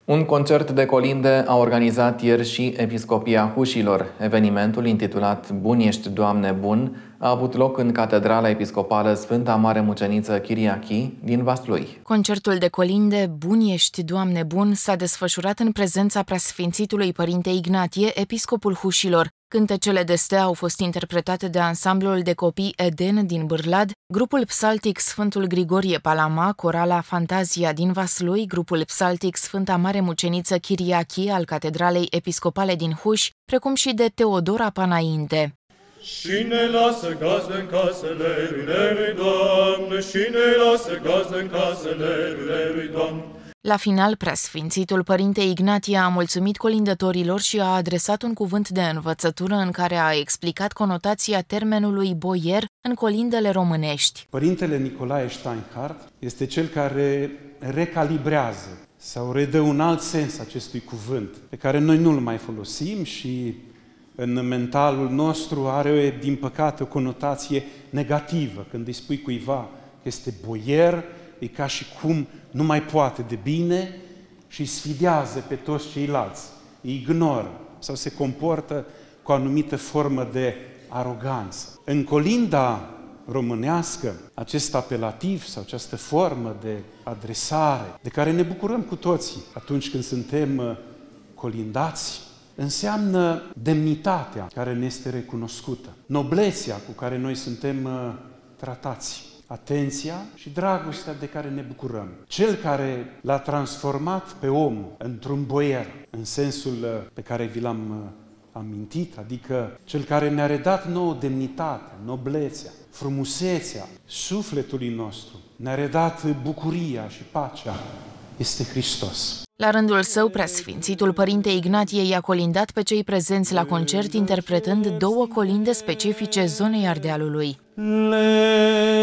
Un concert de colinde a organizat ieri și Episcopia Hușilor. Evenimentul, intitulat Bun ești, Doamne, bun, a avut loc în Catedrala Episcopală Sfânta Mare Muceniță Chiriachi din Vaslui. Concertul de colinde Bun ești, Doamne, bun s-a desfășurat în prezența preasfințitului Părinte Ignatie, episcopul Hușilor. Cântecele de stea au fost interpretate de ansamblul de copii Eden din Bârlad, grupul psaltic Sfântul Grigorie Palama, corala Fantazia din Vaslui, grupul psaltic Sfânta Mare Muceniță Chiriachi al Catedralei Episcopale din Huș, precum și de Teodora Panainte. Și ne lasă gazdă în casele lui Doamne, și ne lasă gazdă în casele lui Doamne. La final, preasfințitul Părinte Ignatie a mulțumit colindătorilor și a adresat un cuvânt de învățătură în care a explicat conotația termenului boier în colindele românești. Părintele Nicolae Steinhardt este cel care recalibrează sau redă un alt sens acestui cuvânt, pe care noi nu-l mai folosim și în mentalul nostru are, din păcate, o conotație negativă. Când îi spui cuiva că este boier, e ca și cum nu mai poate de bine și îi sfidează pe toți ceilalți, îi ignoră sau se comportă cu o anumită formă de aroganță. În colinda românească, acest apelativ sau această formă de adresare, de care ne bucurăm cu toții atunci când suntem colindați, înseamnă demnitatea care ne este recunoscută, noblețea cu care noi suntem tratați, atenția și dragostea de care ne bucurăm. Cel care l-a transformat pe om într-un boier, în sensul pe care vi l-am amintit, adică cel care ne-a redat nouă demnitatea, noblețea, frumusețea sufletului nostru, ne-a redat bucuria și pacea, este Hristos. La rândul său, preasfințitul Părinte Ignatie i-a colindat pe cei prezenți la concert interpretând două colinde specifice zonei Ardealului.